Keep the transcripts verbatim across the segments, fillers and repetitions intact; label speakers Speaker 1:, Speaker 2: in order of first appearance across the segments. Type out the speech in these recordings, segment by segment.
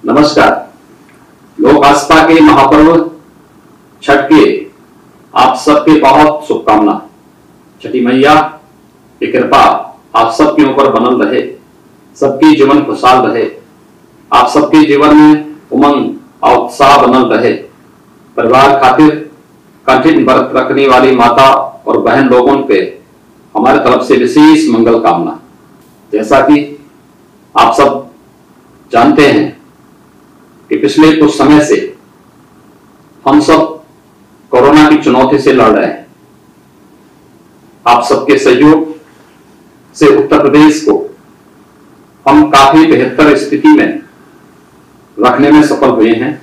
Speaker 1: नमस्कार। लोक आस्था के महापर्व छठ के आप सबके बहुत शुभकामना। छठी मैया की कृपा आप सबके ऊपर बनल रहे, सबकी जीवन खुशहाल रहे, आप सबके जीवन में उमंग और उत्साह बनल रहे। परिवार खातिर कठिन व्रत रखने वाली माता और बहन लोगों पे हमारे तरफ से विशेष मंगल कामना। जैसा कि आप सब जानते हैं कि पिछले कुछ समय से हम सब कोरोना की चुनौती से लड़ रहे हैं। आप सबके सहयोग से उत्तर प्रदेश को हम काफी बेहतर स्थिति में रखने में सफल हुए हैं।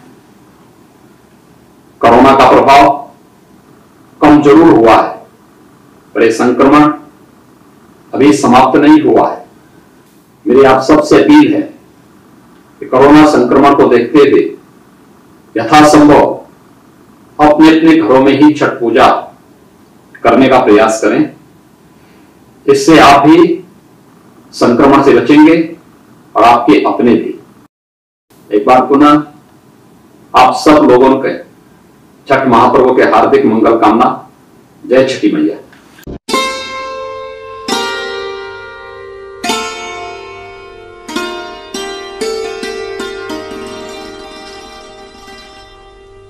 Speaker 1: कोरोना का प्रभाव कम जरूर हुआ है, पर यह संक्रमण अभी समाप्त नहीं हुआ है। मेरी आप सबसे अपील है कि कोरोना संक्रमण को देखते हुए यथासंभव अपने अपने घरों में ही छठ पूजा करने का प्रयास करें। इससे आप भी संक्रमण से बचेंगे और आपके अपने भी। एक बार पुनः आप सब लोगों के छठ महापर्व के हार्दिक मंगल कामना। जय छठी मैया।